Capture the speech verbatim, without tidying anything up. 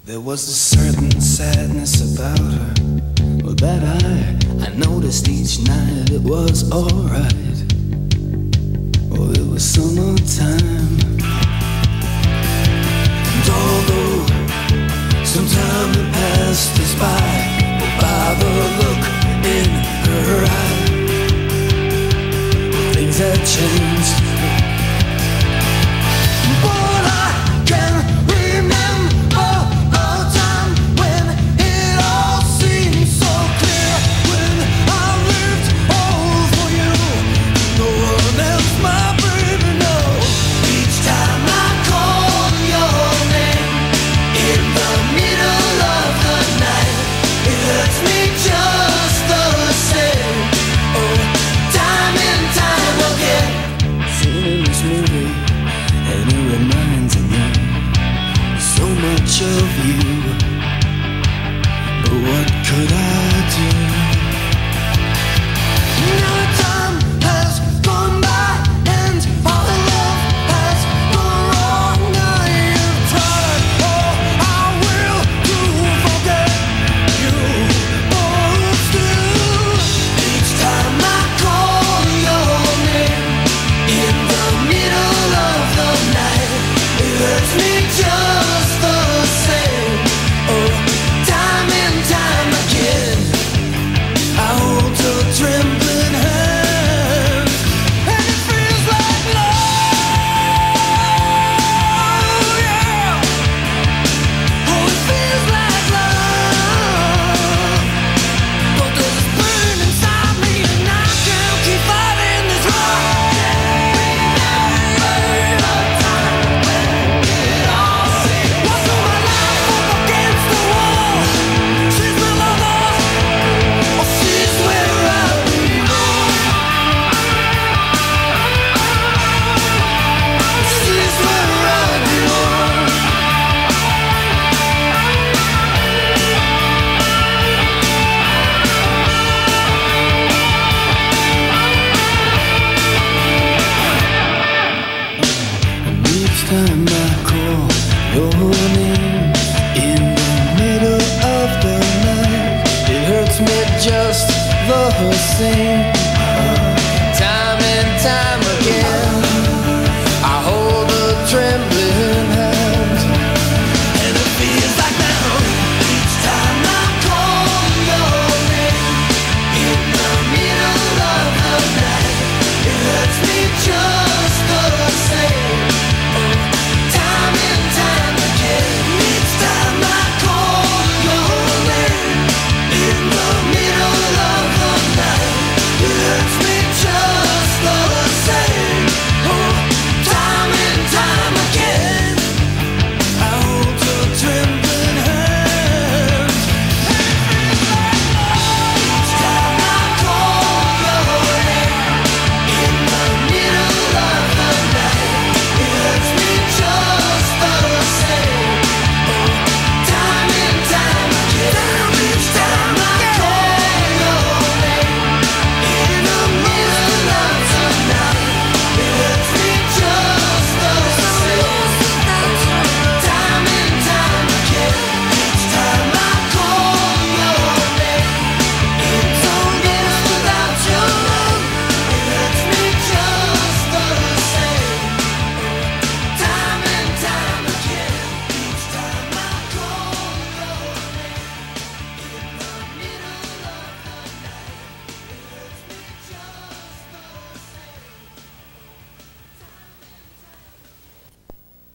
There was a certain sadness about her, well, that I, I noticed each night. It was alright. Oh, it was summertime. And although some time had passed us by, well, by the look in her eye, well, things had changed. But I can of you, but what could I do? Now time has gone by and our love has gone wrong. I have tried all I will to forget you, but still each time I call your name in the middle of the night, it hurts me just the same. Oh, time and time again, I hold your trembling hand, and it feels like love, yeah. Oh, it feels like love, but there's this burn inside me, and I can't keep fighting this wrong. Remember the time when it all seemed was all my life up against the wall. She's my lover, or she's where I belong. She's where I belong. And each time I call your name in the middle of the night, it hurts me just the same. Time and time again, I hold a trembling hand, and it feels like now each time I call your name in the middle of the night, it hurts me just